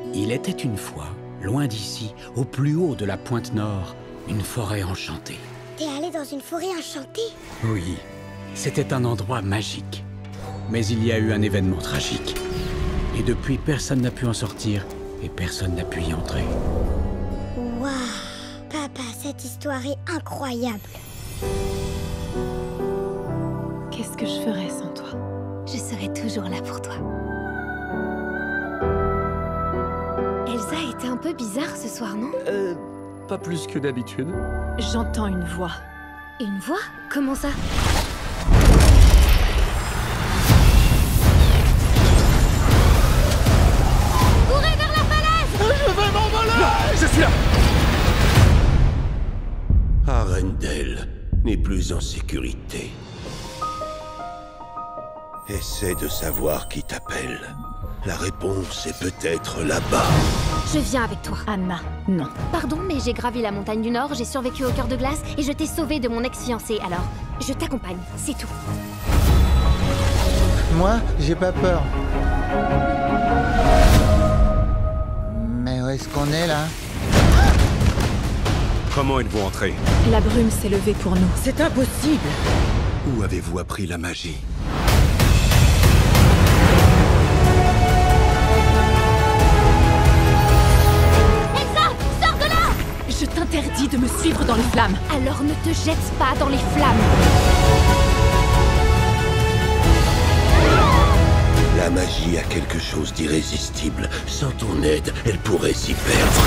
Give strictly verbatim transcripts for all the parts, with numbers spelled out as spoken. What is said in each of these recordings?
Il était une fois, loin d'ici, au plus haut de la pointe nord, une forêt enchantée. T'es allé dans une forêt enchantée? Oui, c'était un endroit magique. Mais il y a eu un événement tragique. Et depuis, personne n'a pu en sortir et personne n'a pu y entrer. Waouh! Papa, cette histoire est incroyable. Qu'est-ce que je ferais sans toi? Je serai toujours là pour toi. Elsa était un peu bizarre ce soir, non? Euh... Pas plus que d'habitude. J'entends une voix. Une voix? Comment ça? Courez vers la falaise! Je vais m'envoler! Je suis là! Arendelle n'est plus en sécurité. Essaie de savoir qui t'appelle. La réponse est peut-être là-bas. Je viens avec toi. Anna, non. Pardon, mais j'ai gravi la montagne du Nord, j'ai survécu au cœur de glace et je t'ai sauvé de mon ex-fiancé, alors je t'accompagne, c'est tout. Moi, j'ai pas peur. Mais où est-ce qu'on est là? Comment êtes-vous entré? La brume s'est levée pour nous. C'est impossible! Où avez-vous appris la magie? Je t'interdis de me suivre dans les flammes. Alors ne te jette pas dans les flammes. La magie a quelque chose d'irrésistible. Sans ton aide, elle pourrait s'y perdre.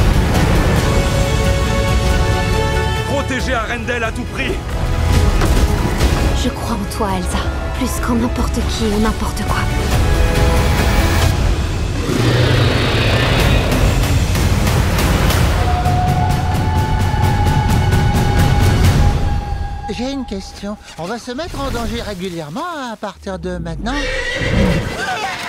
Protégez Arendelle à tout prix! Je crois en toi, Elsa. Plus qu'en n'importe qui ou n'importe quoi. J'ai une question. On va se mettre en danger régulièrement à partir de maintenant?